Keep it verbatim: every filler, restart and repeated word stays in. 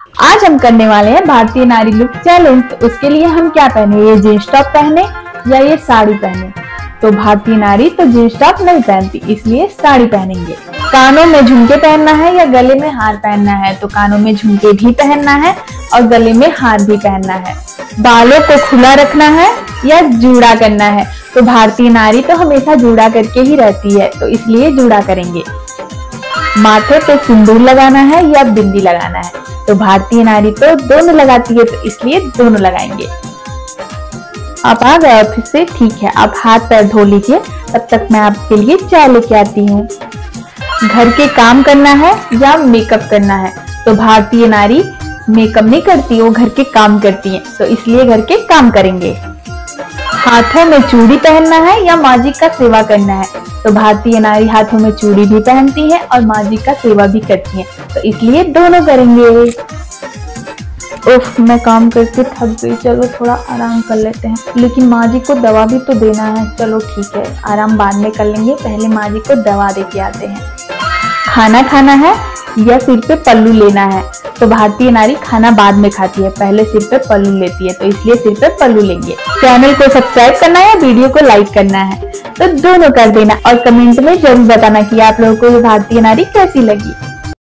आज हम करने वाले हैं भारतीय नारी लुक चैलेंज। तो उसके लिए हम क्या पहने, ये जींस टॉप पहने या ये साड़ी पहने। तो भारतीय नारी तो जींस टॉप नहीं पहनती, इसलिए साड़ी पहनेंगे। कानों में झुमके पहनना है या गले में हार पहनना है। तो कानों में झुमके भी पहनना है और गले में हार भी पहनना है। बालों को खुला रखना है या जूड़ा करना है। तो भारतीय नारी तो हमेशा जूड़ा करके ही रहती है, तो इसलिए जूड़ा करेंगे। माथे पे सिंदूर लगाना है या बिंदी लगाना है। तो भारतीय नारी तो दोनों लगाती है, तो इसलिए दोनों लगाएंगे। आप आ गए ऑफिस से, ठीक है, आप हाथ पैर धो लीजिए, तब तक मैं आपके लिए चाय लेके आती हूँ। घर के काम करना है या मेकअप करना है। तो भारतीय नारी मेकअप नहीं करती, वो घर के काम करती है, तो इसलिए घर के काम करेंगे। हाथों में चूड़ी पहनना है या माँ जी का सेवा करना है। तो भारतीय नारी हाथों में चूड़ी भी पहनती है और माँ जी का सेवा भी करती है, तो इसलिए दोनों करेंगे। उफ, मैं काम करके थक गई, चलो थोड़ा आराम कर लेते हैं। लेकिन माँ जी को दवा भी तो देना है। चलो ठीक है, आराम बाद में कर लेंगे, पहले माँ जी को दवा दे के आते हैं। खाना खाना है या सिर पे पल्लू लेना है। तो भारतीय नारी खाना बाद में खाती है, पहले सिर पे पल्लू लेती है, तो इसलिए सिर पे पल्लू लेंगे। चैनल को सब्सक्राइब करना है या वीडियो को लाइक करना है, तो दोनों कर देना और कमेंट में जरूर बताना कि आप लोगों को ये भारतीय नारी कैसी लगी।